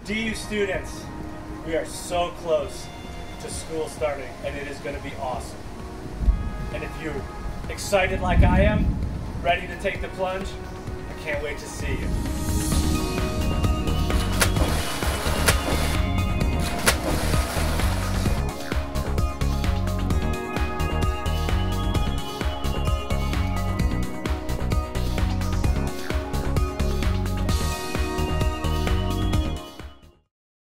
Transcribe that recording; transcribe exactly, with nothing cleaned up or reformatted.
D U students, we are so close to school starting, and it is going to be awesome. And if you're excited like I am, ready to take the plunge, I can't wait to see you.